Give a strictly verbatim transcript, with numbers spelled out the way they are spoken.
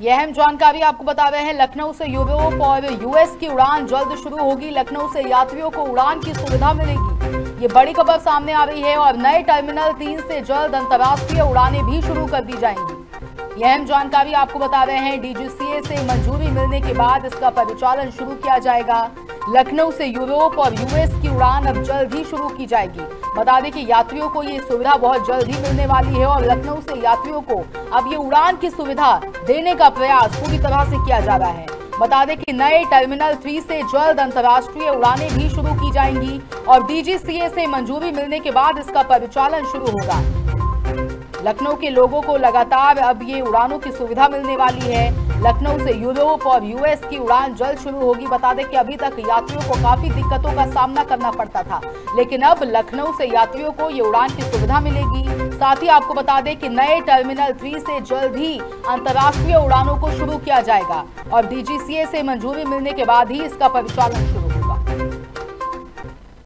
ये अहम जानकारी आपको बता रहे हैं। लखनऊ से यूरोप और यूएस की उड़ान जल्द शुरू होगी। लखनऊ से यात्रियों को उड़ान की सुविधा मिलेगी। ये बड़ी खबर सामने आ रही है और नए टर्मिनल तीन से जल्द अंतर्राष्ट्रीय उड़ानें भी शुरू कर दी जाएंगी। यह अहम जानकारी आपको बता रहे हैं। डीजीसीए से मंजूरी मिलने के बाद इसका परिचालन शुरू किया जाएगा। लखनऊ से यूरोप और यूएस की उड़ान अब जल्द ही शुरू की जाएगी। बता दें कि यात्रियों को ये सुविधा बहुत जल्द ही मिलने वाली है और लखनऊ से यात्रियों को अब ये उड़ान की सुविधा देने का प्रयास पूरी तरह से किया जा रहा है। बता दें कि नए टर्मिनल थ्री से जल्द अंतर्राष्ट्रीय उड़ानें भी शुरू की जाएंगी और डीजीसीए से मंजूरी मिलने के बाद इसका परिचालन शुरू होगा। लखनऊ के लोगों को लगातार अब ये उड़ानों की सुविधा मिलने वाली है। लखनऊ से यूरोप और यूएस की उड़ान जल्द शुरू होगी। बता दें कि अभी तक यात्रियों को काफी दिक्कतों का सामना करना पड़ता था, लेकिन अब लखनऊ से यात्रियों को ये उड़ान की सुविधा मिलेगी। साथ ही आपको बता दें कि नए टर्मिनल थ्री से जल्द ही अंतर्राष्ट्रीय उड़ानों को शुरू किया जाएगा और डीजीसीए से मंजूरी मिलने के बाद ही इसका परिचालन शुरू